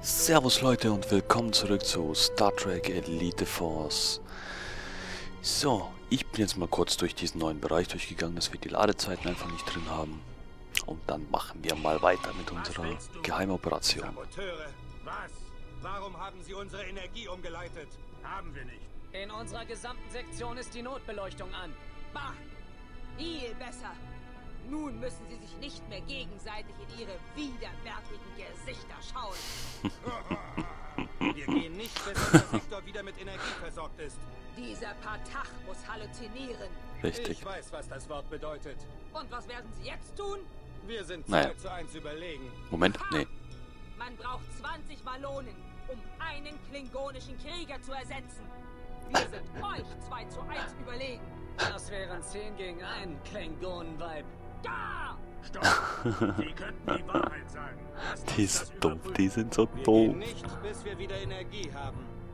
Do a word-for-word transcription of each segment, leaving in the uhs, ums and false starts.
Servus Leute und willkommen zurück zu Star Trek Elite Force. So, ich bin jetzt mal kurz durch diesen neuen Bereich durchgegangen, dass wir die Ladezeiten einfach nicht drin haben. Und dann machen wir mal weiter mit unserer Geheimoperation. Saboteure, was? Warum haben Sie unsere Energie umgeleitet? Haben wir nicht. In unserer gesamten Sektion ist die Notbeleuchtung an. Bah! Viel besser. Nun müssen sie sich nicht mehr gegenseitig in ihre widerwärtigen Gesichter schauen. Wir gehen nicht, bis unser Sektor wieder mit Energie versorgt ist. Dieser Patach muss halluzinieren. Richtig. Ich weiß, was das Wort bedeutet. Und was werden sie jetzt tun? Wir sind zwei Naja. zu eins überlegen. Moment, Ha! nee. Man braucht zwanzig Malonen, um einen klingonischen Krieger zu ersetzen. Wir sind euch zwei zu eins überlegen. Das wären zehn gegen einen Klingonen-Vibe. Da! Stopp! Sie könnten die Wahrheit sagen. Lasst uns Die das sind doof, überprüfen. die sind so Wir doof. gehen nicht, bis wir wieder Energie haben.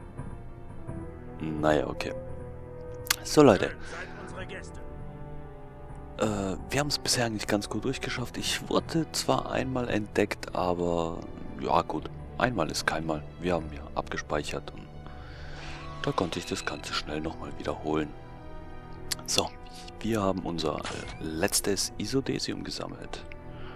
Naja, okay. So Leute, Seid unsere Gäste. äh, wir haben es bisher eigentlich ganz gut durchgeschafft. Ich wurde zwar einmal entdeckt, aber ja gut, einmal ist keinmal. Wir haben ja abgespeichert und da konnte ich das Ganze schnell nochmal wiederholen. So, wir haben unser äh, letztes Isodesium gesammelt.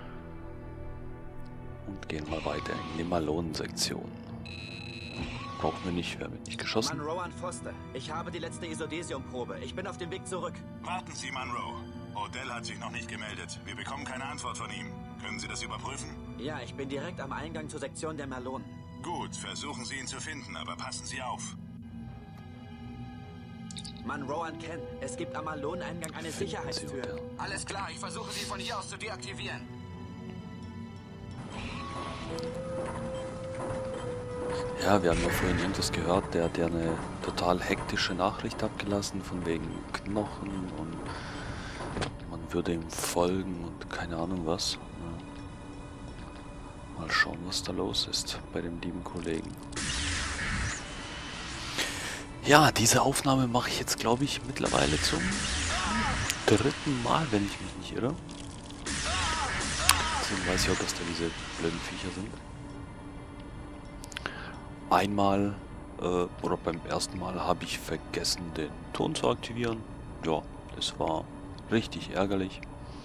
Und gehen mal weiter in die Malonensektion. Brauchen wir nicht, wir haben nicht geschossen. Monroe und Foster, ich habe die letzte Isodesium-Probe. Ich bin auf dem Weg zurück. Warten Sie, Monroe. Odell hat sich noch nicht gemeldet. Wir bekommen keine Antwort von ihm. Können Sie das überprüfen? Ja, ich bin direkt am Eingang zur Sektion der Malonen. Gut, versuchen Sie ihn zu finden, aber passen Sie auf. Monroe und Ken, es gibt am Maloneneingang eine Finden Sie Sicherheitstür. Odell. Alles klar, ich versuche Sie von hier aus zu deaktivieren. Ja, wir haben ja vorhin irgendwas gehört, der hat ja eine total hektische Nachricht abgelassen, von wegen Knochen und man würde ihm folgen und keine Ahnung was. Ja. Mal schauen, was da los ist bei dem lieben Kollegen. Ja, diese Aufnahme mache ich jetzt, glaube ich, mittlerweile zum dritten Mal, wenn ich mich nicht irre. Deswegen weiß ich auch, dass da diese blöden Viecher sind. Einmal, äh, oder beim ersten Mal habe ich vergessen, den Ton zu aktivieren. Ja, das war richtig ärgerlich.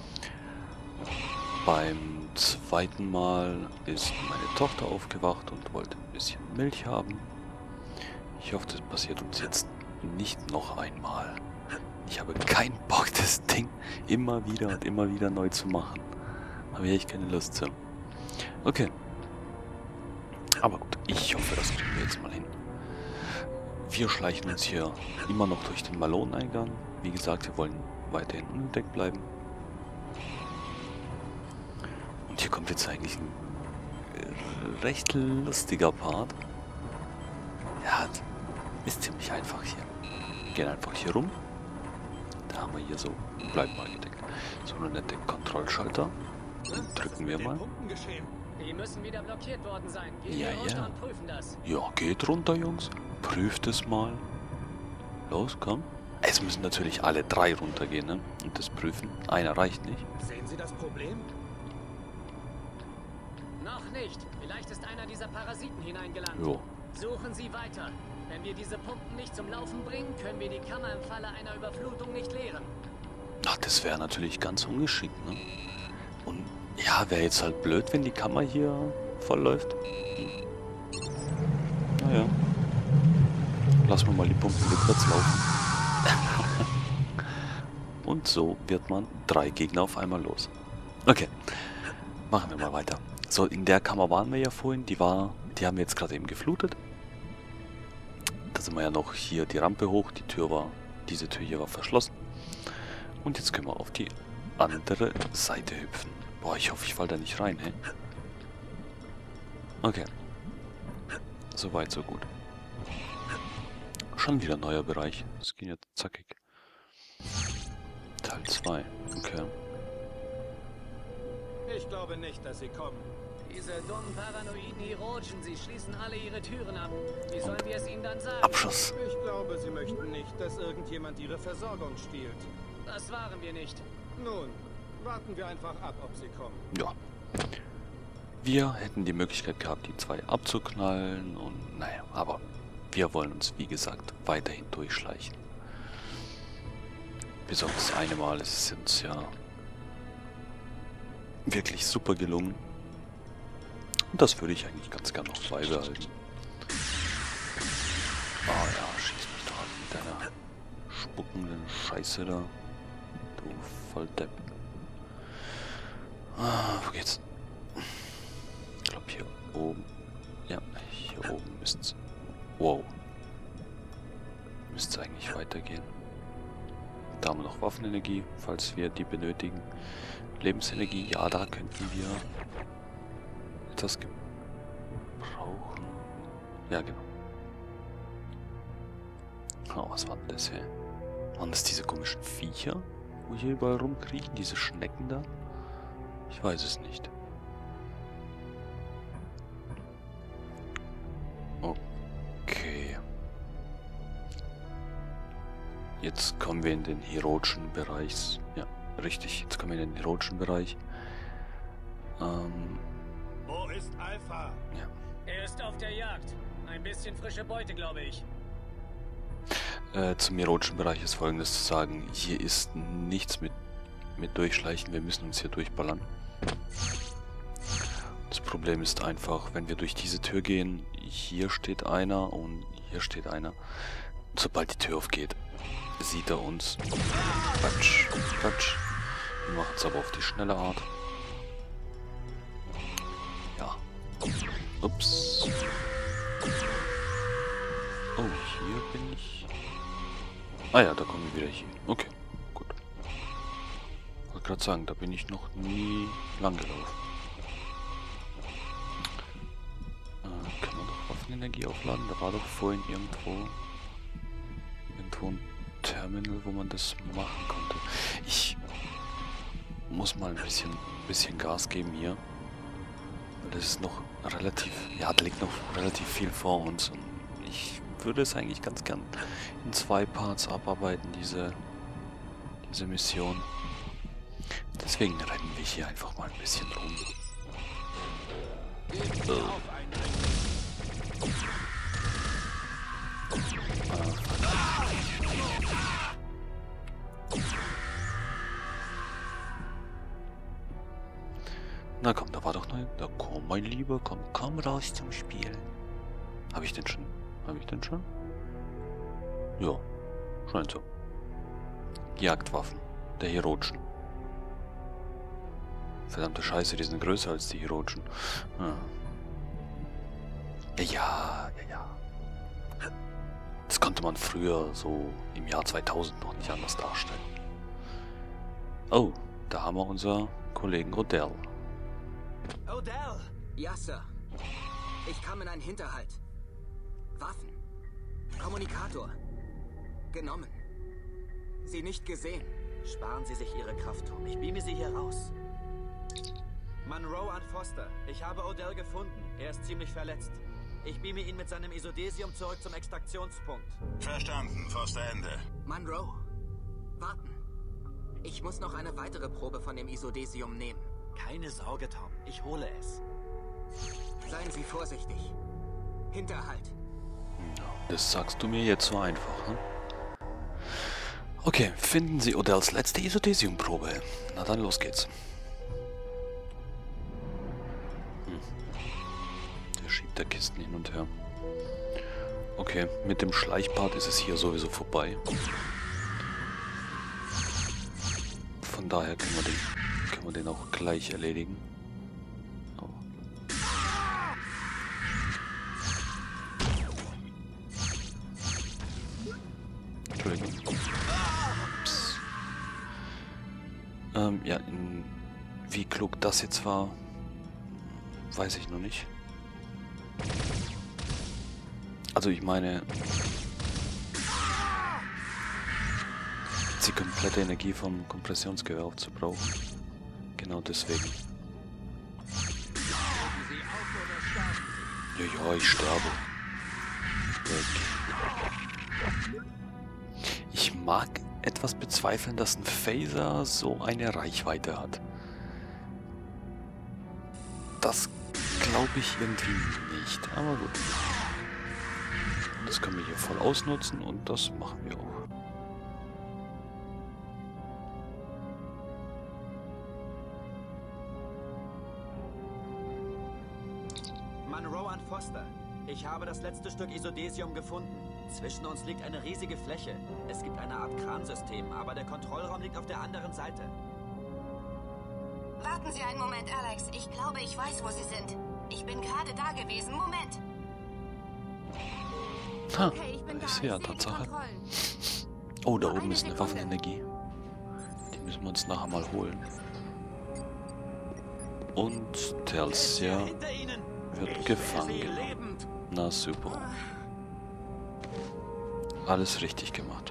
Beim zweiten Mal ist meine Tochter aufgewacht und wollte ein bisschen Milch haben. Ich hoffe, das passiert uns jetzt nicht noch einmal. Ich habe keinen Bock, das Ding immer wieder und immer wieder neu zu machen. Habe ich echt keine Lust zu. Okay. Aber gut, ich hoffe, das kriegen wir jetzt mal hin. Wir schleichen uns hier immer noch durch den Maloneneingang. Wie gesagt, wir wollen weiterhin unentdeckt bleiben. Und hier kommt jetzt eigentlich ein äh, recht lustiger Part. Ja, ist ziemlich einfach hier. Wir gehen einfach hier rum. Da haben wir hier so, bleiben mal gedeckt. So einen netten Kontrollschalter. Den drücken wir mal. Pumpen geschehen. Die müssen wieder blockiert worden sein. Gehen Ja, wir runter ja. und prüfen das. Ja, geht runter, Jungs. Prüft es mal. Los, komm. Es müssen natürlich alle drei runtergehen, ne? Und das prüfen. Einer reicht nicht. Sehen Sie das Problem? Noch nicht. Vielleicht ist einer dieser Parasiten hineingelangt. Jo. Suchen Sie weiter. Wenn wir diese Pumpen nicht zum Laufen bringen, können wir die Kammer im Falle einer Überflutung nicht leeren. Ach, das wäre natürlich ganz ungeschickt, ne? Und ja, wäre jetzt halt blöd, wenn die Kammer hier voll läuft. Hm. Naja. Lassen wir mal die Pumpen rückwärts laufen. Und so wird man drei Gegner auf einmal los. Okay. Machen wir mal weiter. So, in der Kammer waren wir ja vorhin. Die war, die haben wir jetzt gerade eben geflutet. Da sind wir ja noch hier die Rampe hoch. Die Tür war, diese Tür hier war verschlossen. Und jetzt können wir auf die andere Seite hüpfen. Boah, ich hoffe, ich falle da nicht rein, hä? Okay. Soweit, so gut. Schon wieder ein neuer Bereich. Das ging jetzt zackig. Teil zwei. Okay. Ich glaube nicht, dass Sie kommen. Diese dummen paranoiden Hirogen, sie schließen alle ihre Türen ab. Wie sollen wir es ihnen dann sagen? Abschuss. Ich glaube, Sie möchten nicht, dass irgendjemand Ihre Versorgung stiehlt. Das waren wir nicht. Nun, warten wir einfach ab, ob Sie kommen. Ja. Wir hätten die Möglichkeit gehabt, die zwei abzuknallen und naja, aber wir wollen uns, wie gesagt, weiterhin durchschleichen. Bis auf das eine Mal ist es uns ja wirklich super gelungen. Und das würde ich eigentlich ganz gern noch beibehalten. Oh ja, schieß mich doch an mit deiner spuckenden Scheiße da. Du Volldepp. Ah, wo geht's? Ich glaube hier oben. Ja, hier oben müsst's. Wow. Müsste es eigentlich weitergehen. Da haben wir noch Waffenenergie, falls wir die benötigen. Lebensenergie, ja, da könnten wir etwas gebrauchen. Ja, genau. Oh, was war denn das hier? Waren das diese komischen Viecher, wo hier überall rumkriechen? Diese Schnecken da? Ich weiß es nicht. Okay. Jetzt kommen wir in den heroischen Bereich. Ja, richtig. Jetzt kommen wir in den heroischen Bereich. Ähm. Wo ist Alpha? Ja. Er ist auf der Jagd. Ein bisschen frische Beute, glaube ich. Äh, zum heroischen Bereich ist Folgendes zu sagen. Hier ist nichts mit, mit Durchschleichen. Wir müssen uns hier durchballern. Das Problem ist einfach, wenn wir durch diese Tür gehen, hier steht einer und hier steht einer. Und sobald die Tür aufgeht, sieht er uns. Quatsch, Quatsch. Wir machen es aber auf die schnelle Art. Ja. Ups. Oh, hier bin ich. Ah ja, da kommen wir wieder hier. Okay, gut. Ich wollte gerade sagen, da bin ich noch nie lang gelaufen. Äh, kann man doch Waffenenergie aufladen? Da war doch vorhin irgendwo irgendwo ein Terminal, wo man das machen konnte. Ich muss mal ein bisschen, ein bisschen Gas geben hier. Weil das ist noch relativ, ja, da liegt noch relativ viel vor uns. Und ich würde es eigentlich ganz gern in zwei Parts abarbeiten, diese, diese Mission. Deswegen rennen wir hier einfach mal ein bisschen rum. Oh. Na komm, da war doch noch... Da komm, mein Lieber, komm, komm raus zum Spielen. Habe ich den schon? Habe ich den schon? Ja, scheint so. Jagdwaffen, der Heroischen. Verdammte Scheiße, die sind größer als die Heroischen. Ah. Ja, ja, ja. Das konnte man früher, so im Jahr zweitausend, noch nicht anders darstellen. Oh, da haben wir unser Kollegen Odell. Odell! Ja, Sir. Ich kam in einen Hinterhalt. Waffen. Kommunikator. Genommen. Sie nicht gesehen. Sparen Sie sich Ihre Kraft, Tom. Ich beame Sie hier raus. Monroe an Foster. Ich habe Odell gefunden. Er ist ziemlich verletzt. Ich beame ihn mit seinem Isodesium zurück zum Extraktionspunkt. Verstanden. Foster Ende. Monroe. Warten. Ich muss noch eine weitere Probe von dem Isodesium nehmen. Keine Sorge, Tom. Ich hole es. Seien Sie vorsichtig. Hinterhalt. Das sagst du mir jetzt so einfach, hm? Okay, finden Sie Odells letzte Isodesium-Probe. Na dann, los geht's. Hm. Der schiebt da Kisten hin und her. Okay, mit dem Schleichpart ist es hier sowieso vorbei. Von daher können wir den, können wir den auch gleich erledigen. Oh. Entschuldigung. Ups. Ähm, ja, in, wie klug das jetzt war, weiß ich noch nicht. Also ich meine, die komplette Energie vom Kompressionsgewehr aufzubrauchen. Genau deswegen. Ja, ja, ich sterbe. Weg. Ich mag etwas bezweifeln, dass ein Phaser so eine Reichweite hat. Das glaube ich irgendwie nicht. Aber gut. Das können wir hier voll ausnutzen und das machen wir auch. Monroe und Foster. Ich habe das letzte Stück Isodesium gefunden. Zwischen uns liegt eine riesige Fläche. Es gibt eine Art Kransystem, aber der Kontrollraum liegt auf der anderen Seite. Warten Sie einen Moment, Alex. Ich glaube, ich weiß, wo Sie sind. Ich bin gerade da gewesen. Moment. Ha, Okay, ich bin da. ich Ich sehe ja sehe die Tatsache. Kontrollen. Oh, da Nur oben eine ist eine Sekunde. Waffenenergie. Die müssen wir uns nachher mal holen. Und Telsia Hinter Ihnen! wird gefangen genommen. Lebend! Na super. Alles richtig gemacht.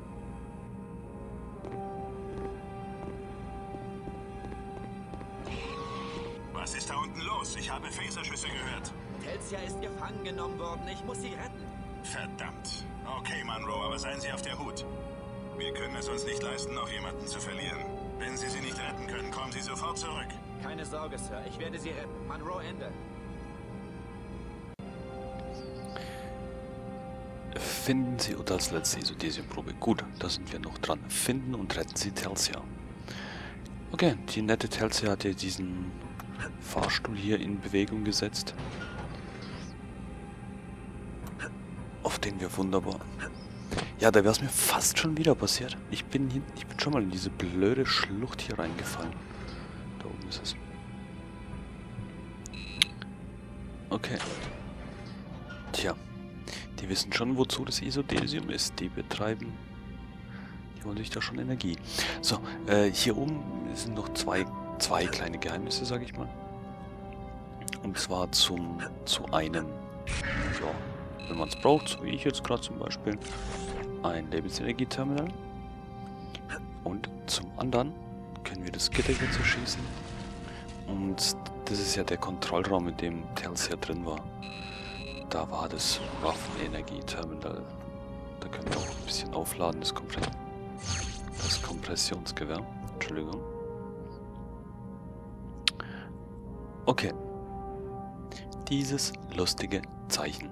Was ist da unten los? Ich habe Phaserschüsse gehört. Telsia ist gefangen genommen worden. Ich muss sie retten. Verdammt. Okay, Monroe, aber seien Sie auf der Hut. Wir können es uns nicht leisten, noch jemanden zu verlieren. Wenn Sie sie nicht retten können, kommen Sie sofort zurück. Keine Sorge, Sir. Ich werde sie retten. Monroe, Ende. Finden Sie, oder als letzte Isodesiumprobe. Gut, da sind wir noch dran. Finden und retten Sie Telsia. Okay, die nette Telsia hat ja diesen Fahrstuhl hier in Bewegung gesetzt. Auf den wir wunderbar... Ja, da wäre es mir fast schon wieder passiert. Ich bin, hin, ich bin schon mal in diese blöde Schlucht hier reingefallen. Da oben ist es. Okay. Tja. Die wissen schon, wozu das Isodesium ist. Die betreiben... Die holen sich da schon Energie. So, äh, hier oben sind noch zwei, zwei kleine Geheimnisse, sage ich mal. Und zwar zum, zu einem, ja, wenn man es braucht, so wie ich jetzt gerade zum Beispiel, ein Lebensenergieterminal. Und zum anderen können wir das Gitter hier zerschießen. Und das ist ja der Kontrollraum, in dem Telsia drin war. Da war das Waffenenergie-Terminal. Da können wir auch ein bisschen aufladen, das, Kompre das Kompressionsgewehr. Entschuldigung. Okay. Dieses lustige Zeichen.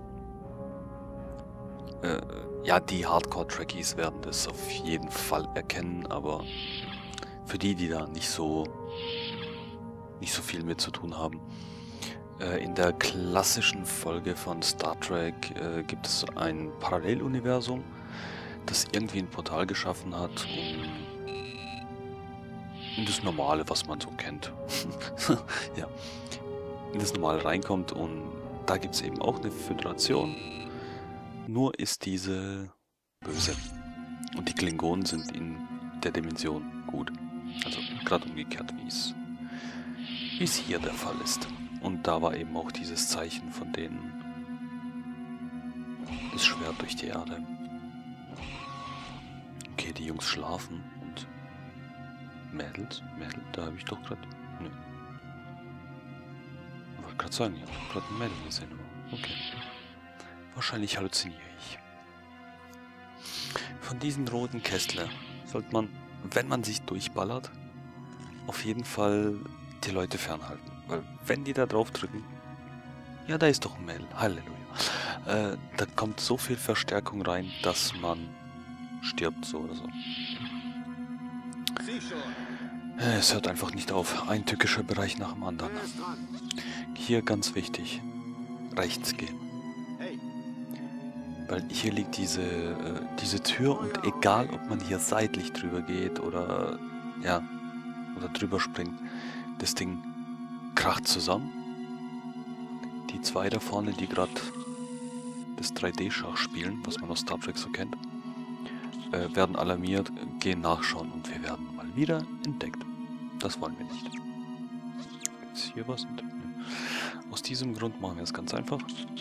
Äh, ja, die Hardcore-Trekkies werden das auf jeden Fall erkennen, aber für die, die da nicht so, nicht so viel mit zu tun haben, in der klassischen Folge von Star Trek äh, gibt es ein Paralleluniversum, das irgendwie ein Portal geschaffen hat, um in das Normale, was man so kennt, ja, in das Normale reinkommt, und da gibt es eben auch eine Föderation, nur ist diese böse und die Klingonen sind in der Dimension gut, also gerade umgekehrt, wie es wie es hier der Fall ist. Und da war eben auch dieses Zeichen von denen. Das Schwert durch die Erde. Okay, die Jungs schlafen und... Mädels? Mädel? Da habe ich doch gerade... Nö. Ich wollte gerade sagen, ich habe doch gerade ein Mädel gesehen. Okay. Wahrscheinlich halluziniere ich. Von diesen roten Kästler sollte man, wenn man sich durchballert, auf jeden Fall die Leute fernhalten. Weil wenn die da drauf drücken, ja, da ist doch ein Mädel, Halleluja, äh, da kommt so viel Verstärkung rein, dass man stirbt, so oder so. Äh, es hört einfach nicht auf, ein tückischer Bereich nach dem anderen. Hier ganz wichtig, rechts gehen. Weil hier liegt diese, äh, diese Tür, und egal, ob man hier seitlich drüber geht oder, ja, oder drüber springt, das Ding kracht zusammen. Die zwei da vorne, die gerade das drei D-Schach spielen, was man aus Star Trek so kennt, äh, werden alarmiert, gehen nachschauen und wir werden mal wieder entdeckt. Das wollen wir nicht. Ist hier was? Aus diesem Grund machen wir es ganz einfach.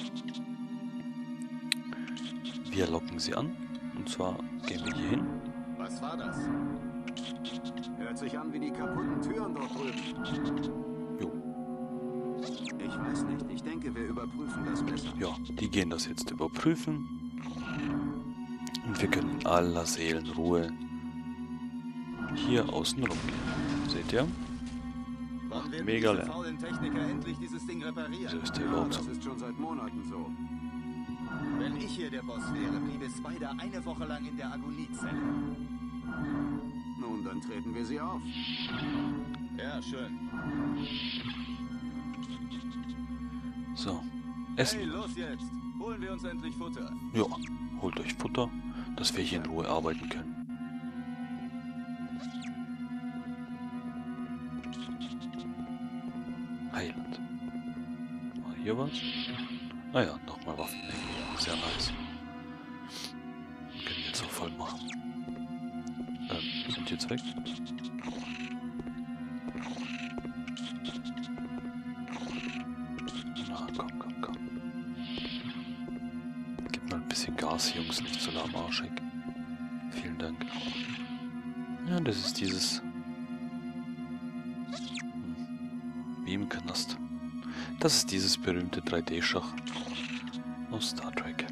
Wir locken sie an, und zwar gehen wir hier hin. Was war das? Hört sich an wie die kaputten Türen dort drüben. Jo. Ich weiß nicht. Ich denke, wir überprüfen das besser. Ja, die gehen das jetzt überprüfen. Und wir können in aller Seelenruhe hier außen rum gehen. Seht ihr? macht mega Lärm. faulen Techniker endlich dieses Ding reparieren? Wieso ist der Ja, überhaupt das so? ist schon seit Monaten so. Wenn ich hier der Boss wäre, bliebe Spider eine Woche lang in der Agoniezelle. Nun, dann treten wir sie auf. Ja, schön. So, Essen. Hey, los jetzt! Holen wir uns endlich Futter. Ja, holt euch Futter, dass wir hier in Ruhe arbeiten können. Heiland. War hier was? Ah ja, nochmal Waffen. Sehr nice. Können wir jetzt auch voll machen. Ähm, sind die jetzt weg? Na, komm, komm, komm. Gib mal ein bisschen Gas, Jungs, nicht so lahmarschig. Vielen Dank. Ja, das ist dieses... Hm. Wie im Knast. Das ist dieses berühmte drei D-Schach aus Star Trek.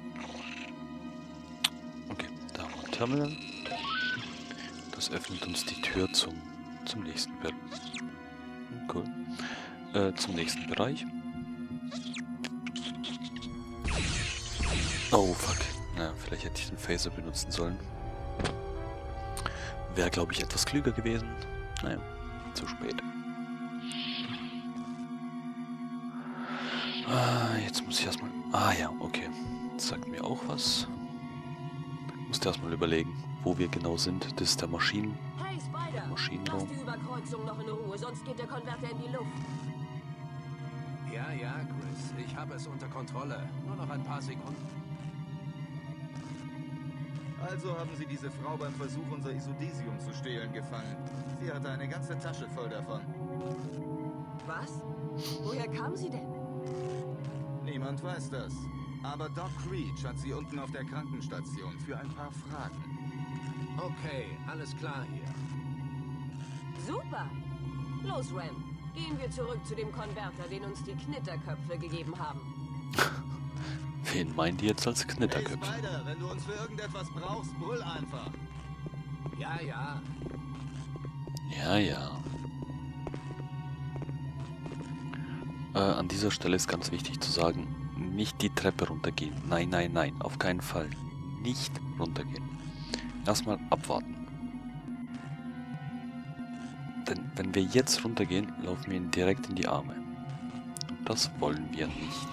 Okay, da haben wir ein Terminal. Das öffnet uns die Tür zum, zum nächsten Bereich. Cool. Äh, zum nächsten Bereich. Oh, fuck. Na, vielleicht hätte ich den Phaser benutzen sollen. Wäre, glaube ich, etwas klüger gewesen. Naja, zu spät. Ah, jetzt muss ich erstmal... Ah ja, okay. Das sagt mir auch was. Musste erstmal überlegen, wo wir genau sind. Das ist der Maschinen... Hey Spider, Maschinenraum. lass die Überkreuzung noch in Ruhe, sonst geht der Konverter in die Luft. Ja, ja, Chris. Ich habe es unter Kontrolle. Nur noch ein paar Sekunden. Also haben Sie diese Frau beim Versuch, unser Isodesium zu stehlen, gefangen. Sie hatte eine ganze Tasche voll davon. Was? Woher kam sie denn? Niemand weiß das. Aber Doc Creech hat sie unten auf der Krankenstation für ein paar Fragen. Okay, alles klar hier. Super. Los, Ram. Gehen wir zurück zu dem Konverter, den uns die Knitterköpfe gegeben haben. Wen meint ihr jetzt als Knitterköpfe? Hey Spider, wenn du uns für irgendetwas brauchst, brüll einfach. Ja, ja. Ja, ja. Äh, an dieser Stelle ist ganz wichtig zu sagen, nicht die Treppe runtergehen. Nein, nein, nein, auf keinen Fall. Nicht runtergehen. Erstmal abwarten. Denn wenn wir jetzt runtergehen, laufen wir ihn direkt in die Arme. Und das wollen wir nicht.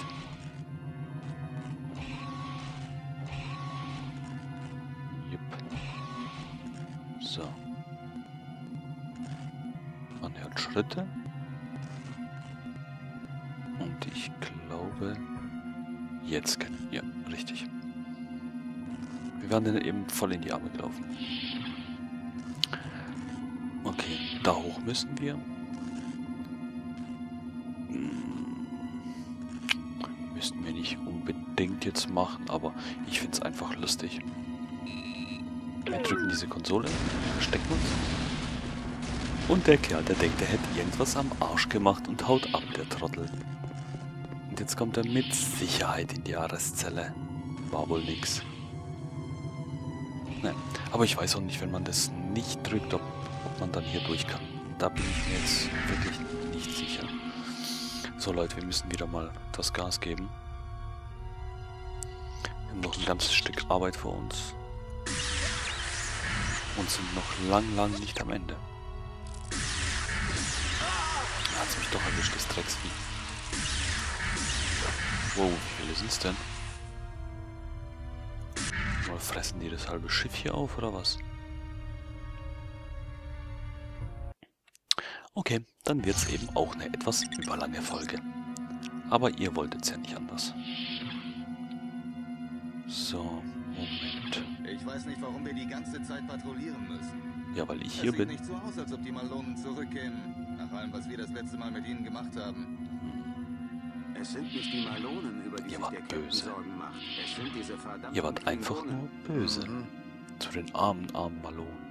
Jupp. So. Man hört Schritte. Und ich glaube, jetzt können wir. Ja, richtig. Wir werden dann eben voll in die Arme gelaufen. Okay, da hoch müssen wir. Hm. Müssten wir nicht unbedingt jetzt machen, aber ich finde es einfach lustig. Wir drücken diese Konsole, verstecken uns. Und der Kerl, der denkt, er hätte irgendwas am Arsch gemacht und haut ab, der Trottel. Und jetzt kommt er mit Sicherheit in die Arrestzelle. War wohl nix. Nein, aber ich weiß auch nicht, wenn man das nicht drückt, ob, ob man dann hier durch kann. Da bin ich mir jetzt wirklich nicht sicher. So Leute, wir müssen wieder mal das Gas geben. Wir haben noch ein ganzes Stück Arbeit vor uns. Und sind noch lang, lang nicht am Ende. Da hat es mich doch erwischt, das Drecksvieh. Wow, wie viele sind es denn? Mal fressen die das halbe Schiff hier auf, oder was? Okay, dann wird es eben auch eine etwas überlange Folge. Aber ihr wolltet es ja nicht anders. So, Moment. Ich weiß nicht, warum wir die ganze Zeit patrouillieren müssen. Ja, weil ich Es hier sieht bin. nicht so aus, als ob die Malonen zurückkämen. Nach allem, was wir das letzte Mal mit ihnen gemacht haben. Es sind nicht die Malonen, über die Ihr sich wart der Captain böse. Sorgen macht. Es sind diese verdammten Ihr wart einfach nur Klingonen. böse. Mhm. Zu den armen, armen Malonen.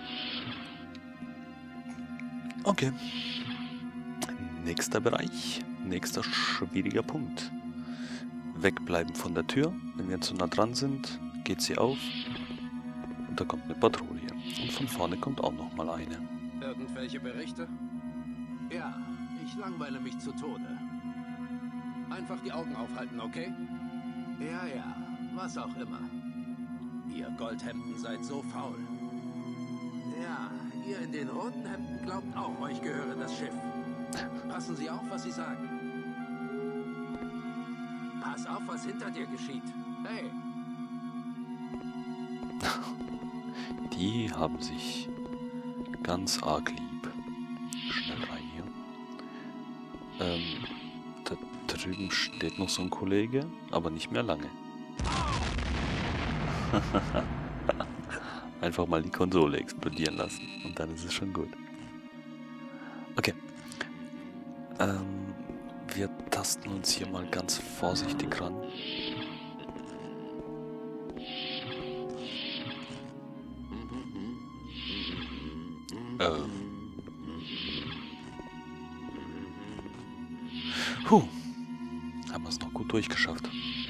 Okay. Nächster Bereich. Nächster schwieriger Punkt. Wegbleiben von der Tür. Wenn wir zu nah dran sind, geht sie auf. Und da kommt eine Patrouille. Und von vorne kommt auch noch mal eine. Irgendwelche Berichte? Ja, ich langweile mich zu Tode. Einfach die Augen aufhalten, okay? Ja, ja, was auch immer. Ihr Goldhemden seid so faul. Ja, ihr in den roten Hemden glaubt auch, euch gehöre das Schiff. Passen Sie auf, was Sie sagen. Pass auf, was hinter dir geschieht. Hey. Die haben sich ganz arg lieb. Schnell rein hier. Ähm, da drüben steht noch so ein Kollege, aber nicht mehr lange. Einfach mal die Konsole explodieren lassen und dann ist es schon gut. Okay. Ähm, wir tasten uns hier mal ganz vorsichtig ran. Ähm. Puh. Haben wir es noch gut durchgeschafft.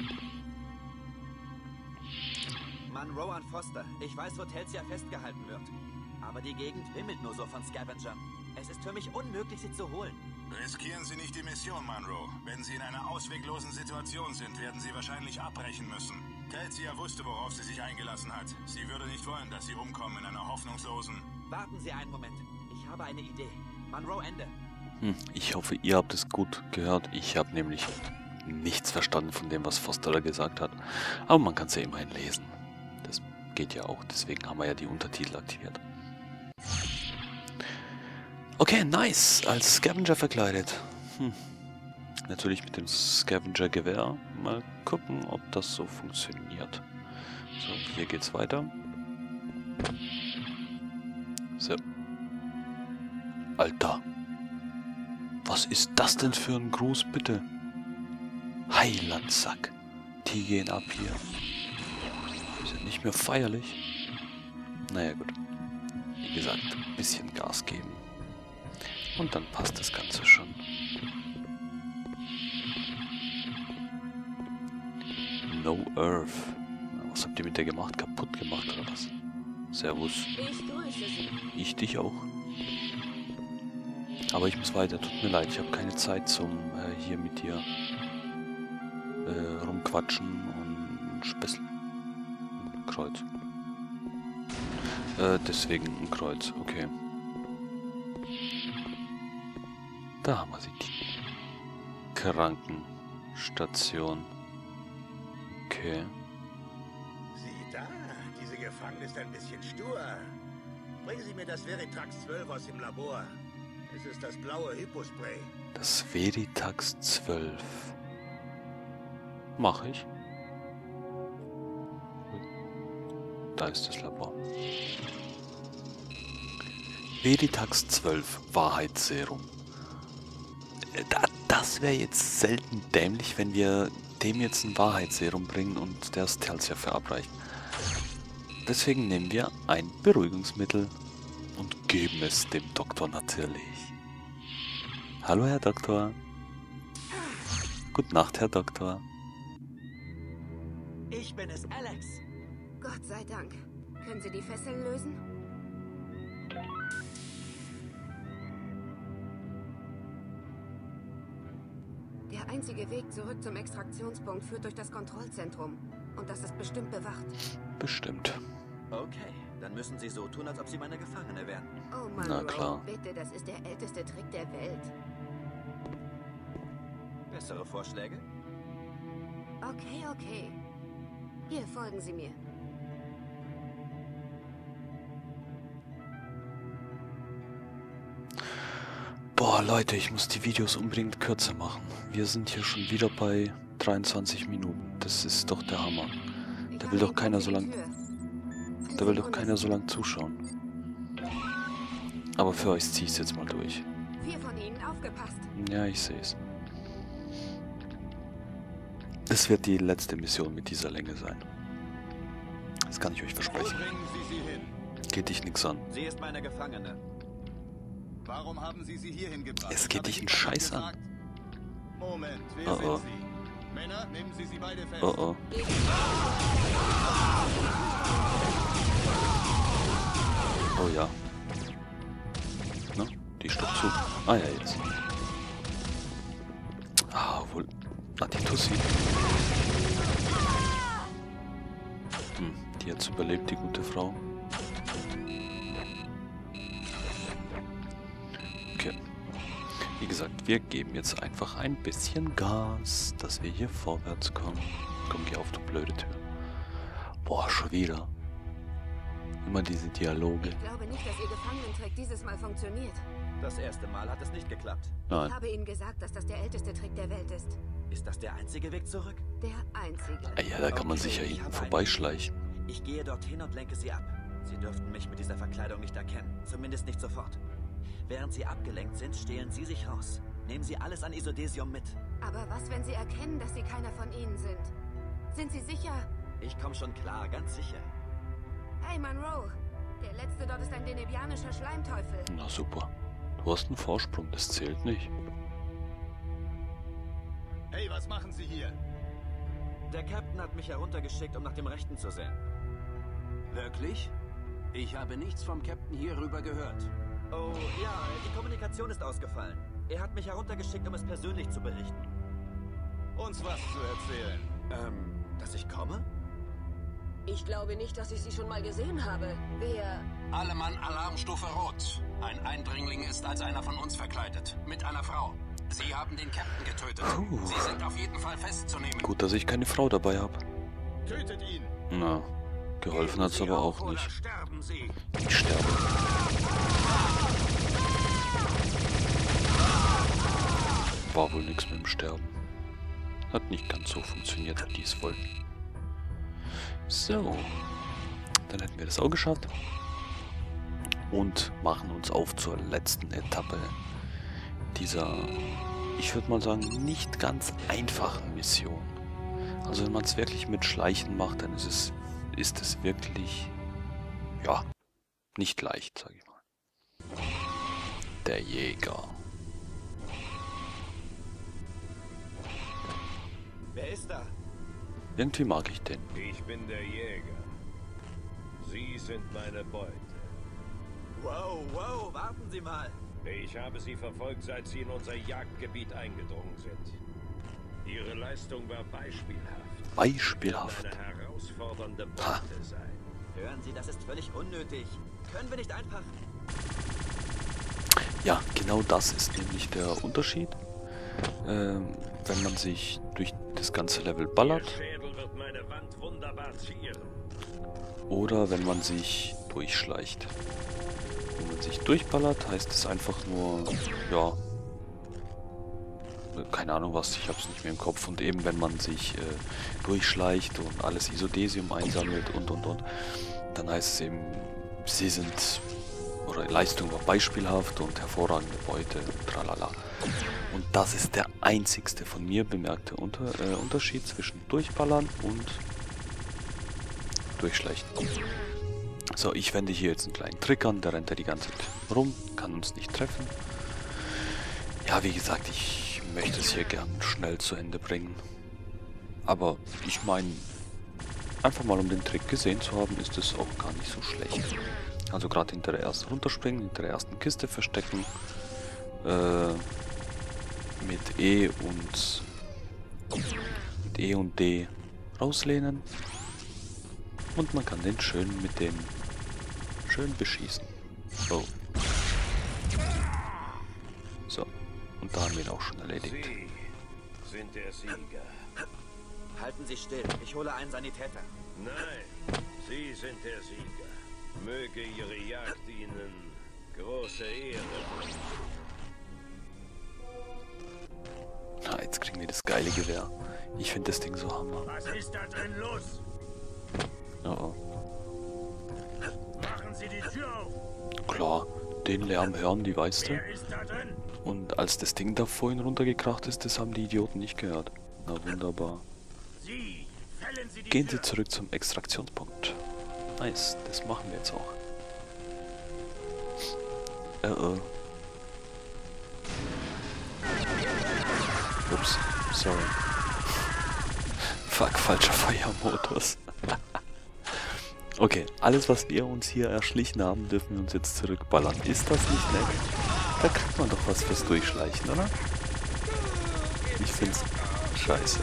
Mann, Rowan Foster. Ich weiß, wo Telsia festgehalten wird. Aber die Gegend wimmelt nur so von Scavengern. Es ist für mich unmöglich, sie zu holen. Riskieren Sie nicht die Mission, Monroe. Wenn Sie in einer ausweglosen Situation sind, werden Sie wahrscheinlich abbrechen müssen. Telsia wusste, worauf sie sich eingelassen hat. Sie würde nicht wollen, dass Sie umkommen in einer hoffnungslosen... Warten Sie einen Moment. Ich habe eine Idee. Monroe, Ende. Hm, ich hoffe, ihr habt es gut gehört. Ich habe nämlich nichts verstanden von dem, was Foster da gesagt hat. Aber man kann es ja immerhin lesen. Das geht ja auch. Deswegen haben wir ja die Untertitel aktiviert. Okay, nice. Als Scavenger verkleidet. Hm. Natürlich mit dem Scavenger-Gewehr. Mal gucken, ob das so funktioniert. So, hier geht's weiter. So. Alter. Was ist das denn für ein Gruß, bitte? Heilandsack. Die gehen ab hier. Die sind nicht mehr feierlich. Naja, gut. Wie gesagt, ein bisschen Gas geben. Und dann passt das Ganze schon. No Earth. Was habt ihr mit der gemacht? Kaputt gemacht oder was? Servus. Ich grüße Sie. Ich dich auch. Aber ich muss weiter. Tut mir leid, ich habe keine Zeit zum äh, hier mit dir äh, rumquatschen und spesseln. Ein Kreuz. Äh, deswegen ein Kreuz. Okay. Da haben wir sie. Die Krankenstation. Okay. Sieh da, diese Gefangene ist ein bisschen stur. Bringen Sie mir das Veritax zwölf aus dem Labor. Es ist das blaue Hypospray. Das Veritax zwölf. Mach ich. Da ist das Labor. Veritax zwölf Wahrheitsserum. Das wäre jetzt selten dämlich, wenn wir dem jetzt ein Wahrheitsserum bringen und der es Telsia verabreicht. Deswegen nehmen wir ein Beruhigungsmittel und geben es dem Doktor natürlich. Hallo, Herr Doktor. Gute Nacht, Herr Doktor. Ich bin es, Alex. Gott sei Dank. Können Sie die Fesseln lösen? Der einzige Weg zurück zum Extraktionspunkt führt durch das Kontrollzentrum. Und das ist bestimmt bewacht. Bestimmt. Okay, dann müssen Sie so tun, als ob Sie meine Gefangene wären. Oh Mann, na klar. Bitte, das ist der älteste Trick der Welt. Bessere Vorschläge? Okay, okay. Hier, folgen Sie mir. Boah, Leute, ich muss die Videos unbedingt kürzer machen. Wir sind hier schon wieder bei dreiundzwanzig Minuten. Das ist doch der Hammer. Da will doch keiner so lang... Da will doch keiner so lang zuschauen. Aber für euch ziehe ich es jetzt mal durch. Vier von Ihnen, aufgepasst. Ja, ich sehe es. Das wird die letzte Mission mit dieser Länge sein. Das kann ich euch versprechen. Geht dich nix an. Sie ist meine Gefangene. Warum haben Sie sie hierhin gebracht? Es geht dich einen Scheiß an. Moment, wer Oh, oh. sind Sie? Männer, nehmen Sie sie beide fest. Oh oh. Oh ja. Na, die ist doch zu. Ah ja, jetzt. Ah, wohl. Ah, die Tussi. Hm, die hat's überlebt, die gute Frau. Okay. Wie gesagt, wir geben jetzt einfach ein bisschen Gas, dass wir hier vorwärts kommen. Komm, geh auf, du blöde Tür. Boah, schon wieder. Immer diese Dialoge. Ich glaube nicht, dass Ihr Gefangenentrick dieses Mal funktioniert. Das erste Mal hat es nicht geklappt. Nein. Ich habe Ihnen gesagt, dass das der älteste Trick der Welt ist. Ist das der einzige Weg zurück? Der einzige. Ah ja, da kann man sich ja ich hinten habe vorbeischleichen. einen. Ich gehe dorthin und lenke Sie ab. Sie dürften mich mit dieser Verkleidung nicht erkennen. Zumindest nicht sofort. Während Sie abgelenkt sind, stehlen Sie sich raus. Nehmen Sie alles an Isodesium mit. Aber was, wenn Sie erkennen, dass Sie keiner von Ihnen sind? Sind Sie sicher? Ich komme schon klar, ganz sicher. Hey, Monroe. Der letzte dort ist ein denebianischer Schleimteufel. Na super. Du hast einen Vorsprung, das zählt nicht. Hey, was machen Sie hier? Der Captain hat mich heruntergeschickt, um nach dem Rechten zu sehen. Wirklich? Ich habe nichts vom Captain hierüber gehört. Oh, ja, die Kommunikation ist ausgefallen. Er hat mich heruntergeschickt, um es persönlich zu berichten. Uns was zu erzählen. Ähm, dass ich komme? Ich glaube nicht, dass ich Sie schon mal gesehen habe. Wer... Alle Mann, Alarmstufe Rot. Ein Eindringling ist als einer von uns verkleidet. Mit einer Frau. Sie haben den Captain getötet. Puh. Sie sind auf jeden Fall festzunehmen. Gut, dass ich keine Frau dabei habe. Tötet ihn! Na, geholfen hat's aber auch nicht. Sterben Sie. Ich sterbe. War wohl nichts mit dem Sterben. Hat nicht ganz so funktioniert, wie die es wollten. So. Dann hätten wir das auch geschafft. Und machen uns auf zur letzten Etappe dieser, ich würde mal sagen, nicht ganz einfachen Mission. Also wenn man es wirklich mit Schleichen macht, dann ist es, ist es wirklich, ja, nicht leicht, sage ich mal. Der Jäger. Wer ist da? Irgendwie mag ich den. Ich bin der Jäger. Sie sind meine Beute. Wow, wow, warten Sie mal. Ich habe Sie verfolgt, seit Sie in unser Jagdgebiet eingedrungen sind. Ihre Leistung war beispielhaft. Beispielhaft. Sie werden eine herausfordernde Beute sein. Hören Sie, das ist völlig unnötig. Können wir nicht einfach... Ja, genau das ist nämlich der Unterschied. Ähm, wenn man sich durch das ganze Level ballert. Ihr Schädel wird meine Wand wunderbar zieren. Oder wenn man sich durchschleicht. Wenn man sich durchballert, heißt es einfach nur, ja, keine Ahnung was, ich habe es nicht mehr im Kopf. Und eben wenn man sich äh, durchschleicht und alles Isodesium einsammelt und und und, dann heißt es eben, sie sind, oder Leistung war beispielhaft und hervorragende Beute, tralala. Und das ist der einzigste von mir bemerkte Unter äh, Unterschied zwischen Durchballern und Durchschleichen. So, ich wende hier jetzt einen kleinen Trick an, der rennt ja die ganze Zeit rum, kann uns nicht treffen. Ja, wie gesagt, ich möchte es hier gern schnell zu Ende bringen. Aber ich meine, einfach mal um den Trick gesehen zu haben, ist es auch gar nicht so schlecht. Also gerade hinter der ersten runterspringen, hinter der ersten Kiste verstecken, äh, mit E und mit E und D rauslehnen und man kann den schön mit dem schön beschießen. So. So. Und da haben wir ihn auch schon erledigt. Sie sind der Sieger. Halten Sie still, ich hole einen Sanitäter. Nein, Sie sind der Sieger. Möge Ihre Jagd Ihnen große Ehre bringen. Na, jetzt kriegen wir das geile Gewehr. Ich finde das Ding so hammer. Was ist da drin los? Oh oh. Machen Sie die Tür auf. Klar, den Lärm hören die, weißt du? Wer ist da drin? Und als das Ding da vorhin runtergekracht ist, das haben die Idioten nicht gehört. Na wunderbar. Sie, fällen Sie die Gehen Tür. Sie zurück zum Extraktionspunkt. Nice, das machen wir jetzt auch. Äh, äh. Ups, sorry. Fuck, falscher Feuermodus. Okay, alles was wir uns hier erschlichen haben, dürfen wir uns jetzt zurückballern. Ist das nicht nett? da kriegt man doch was fürs Durchschleichen, oder? Ich find's scheiße.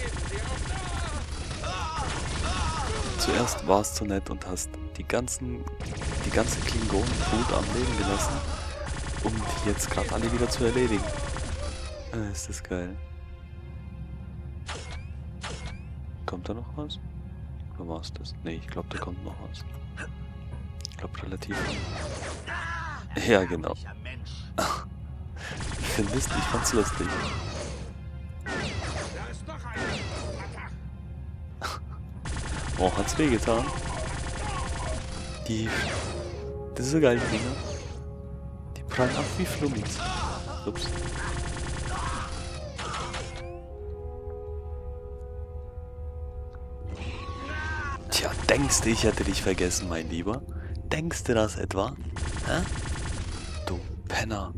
Zuerst warst du nett und hast die ganzen, die ganzen Klingonen gut am Leben gelassen, um die jetzt gerade alle wieder zu erledigen. Ah, ist das geil. Kommt da noch was? Oder war's das? Ne, ich glaube, da kommt noch was. Ich glaube, relativ. Ja, genau. Findest du? Ich fand's lustig. Oh, hat's wehgetan? Die... Diese geilen Dinger. Die prallen ab wie Flummis. Ups. Tja, denkst du, ich hätte dich vergessen, mein Lieber? Denkst du das etwa? Hä? Du Penner.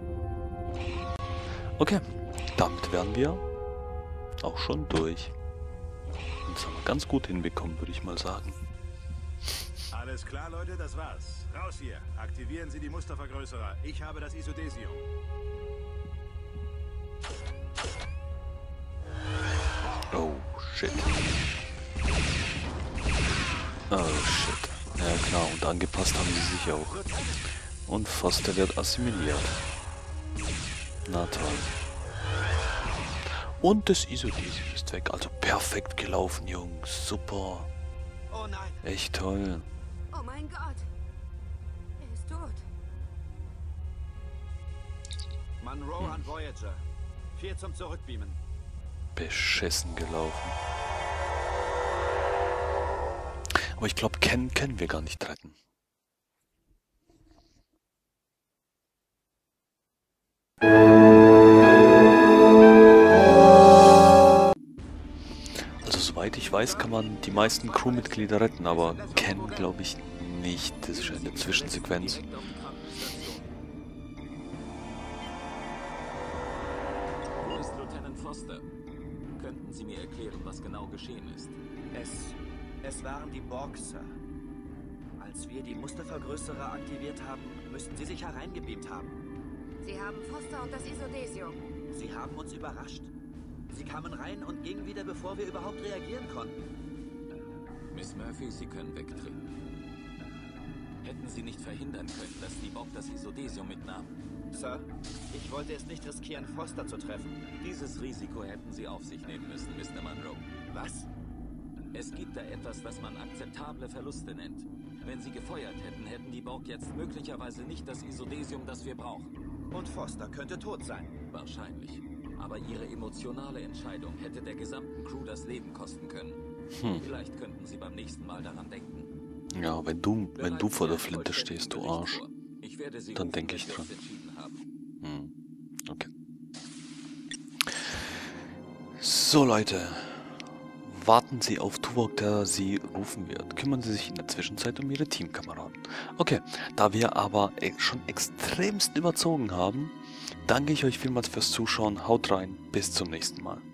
Okay, damit wären wir auch schon durch. Das haben wir ganz gut hinbekommen, würde ich mal sagen. Alles klar, Leute, das war's. Raus hier. Aktivieren Sie die Mustervergrößerer. Ich habe das Isodesium. Oh, shit. Oh, shit. Ja klar, und angepasst haben sie sich auch. Und Foster wird assimiliert. Na toll. Und das Isodesium ist weg. Also perfekt gelaufen, Jungs. Super. Oh nein. Echt toll. Oh mein Gott. Er ist tot. Monroe hm. an Voyager. Vier zum Zurückbeamen. Beschissen gelaufen. Aber ich glaube, Ken können wir gar nicht retten. Also soweit ich weiß, kann man die meisten Crewmitglieder retten, aber Ken glaube ich nicht. Das ist eine Zwischensequenz. Wo ist Lieutenant Foster? Könnten Sie mir erklären, was genau geschehen ist? Es... Es waren die Borg, Sir. Als wir die Mustervergrößerer aktiviert haben, müssten sie sich hereingebeamt haben. Sie haben Foster und das Isodesium. Sie haben uns überrascht. Sie kamen rein und gingen wieder, bevor wir überhaupt reagieren konnten. Miss Murphy, Sie können wegtreten. Hätten Sie nicht verhindern können, dass die Borg das Isodesium mitnahmen? Sir, ich wollte es nicht riskieren, Foster zu treffen. Dieses Risiko hätten Sie auf sich nehmen müssen, Mister Monroe. Was? Es gibt da etwas, das man akzeptable Verluste nennt. Wenn Sie gefeuert hätten, hätten die Borg jetzt möglicherweise nicht das Isodesium, das wir brauchen. Und Foster könnte tot sein. Wahrscheinlich. Aber Ihre emotionale Entscheidung hätte der gesamten Crew das Leben kosten können. Hm. Vielleicht könnten Sie beim nächsten Mal daran denken. Ja, wenn du, wenn du vor der Flinte stehst, du Arsch, dann denke ich dran. Hm. Okay. So, Leute. Warten Sie auf Tuvok, der Sie rufen wird. Kümmern Sie sich in der Zwischenzeit um Ihre Teamkameraden. Okay, da wir aber schon extremst überzogen haben, danke ich euch vielmals fürs Zuschauen. Haut rein, bis zum nächsten Mal.